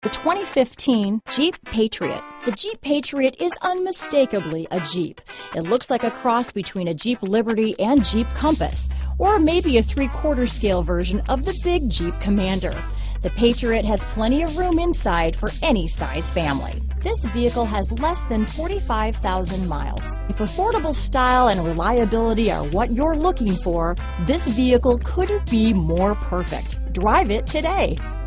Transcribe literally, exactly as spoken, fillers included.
The twenty fifteen Jeep Patriot. The Jeep Patriot is unmistakably a Jeep. It looks like a cross between a Jeep Liberty and Jeep Compass, or maybe a three-quarter scale version of the big Jeep Commander. The Patriot has plenty of room inside for any size family. This vehicle has less than forty-five thousand miles. If affordable style and reliability are what you're looking for, this vehicle couldn't be more perfect. Drive it today.